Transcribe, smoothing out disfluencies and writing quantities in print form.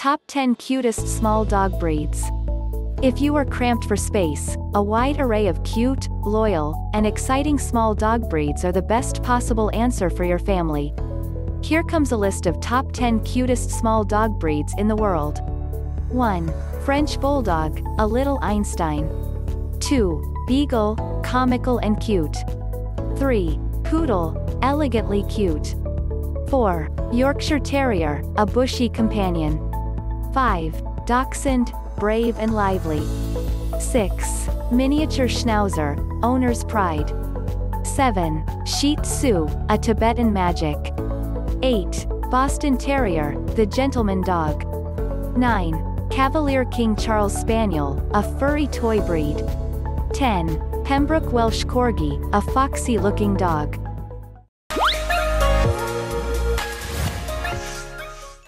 Top 10 Cutest Small Dog Breeds. If you are cramped for space, a wide array of cute, loyal, and exciting small dog breeds are the best possible answer for your family. Here comes a list of top 10 cutest small dog breeds in the world. 1. French Bulldog, a little Einstein. 2. Beagle, comical and cute. 3. Poodle, elegantly cute. 4. Yorkshire Terrier, a bushy companion. 5. Dachshund, brave and lively. 6. Miniature Schnauzer, owner's pride. 7. Shih Tzu, a Tibetan magic. 8. Boston Terrier, the gentleman dog. 9. Cavalier King Charles Spaniel, a furry toy breed. 10. Pembroke Welsh Corgi, a foxy-looking dog.